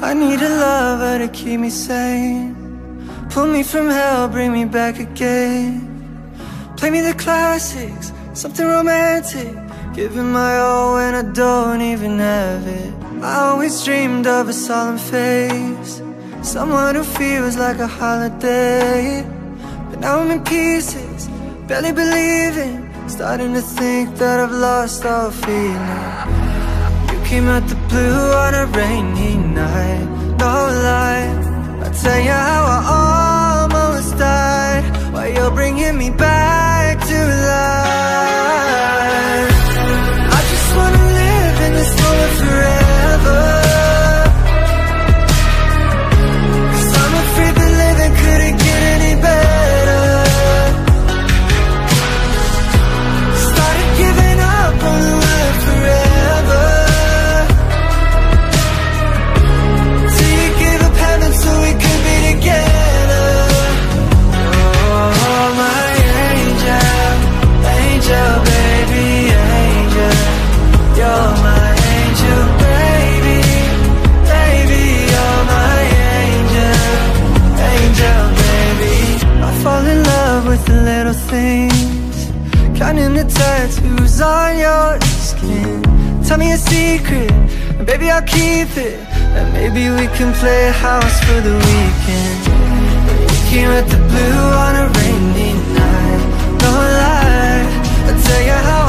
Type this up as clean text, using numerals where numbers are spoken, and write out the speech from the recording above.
I need a lover to keep me sane, pull me from hell, bring me back again. Play me the classics, something romantic, giving my all when I don't even have it. I always dreamed of a solemn face, someone who feels like a holiday. But now I'm in pieces, barely believing, starting to think that I've lost all feeling. You came out the blue on a rainy night, no lie, I'll tell you how I almost died, while you're bringing me back to life. I just wanna live in this moment forever, 'cause I'm afraid that living couldn't get any better. Started giving up on the word forever, till you gave up heaven so we could be together. Oh, my angel, angel, baby, angel. You're my angel, baby, baby. You're my angel, angel, baby. I fall in love with the little things, counting the tattoos on your skin. Tell me a secret, and baby I'll keep it, and maybe we can play a house for the weekend. You came at the blue on a rainy night, no lie, I'll tell you how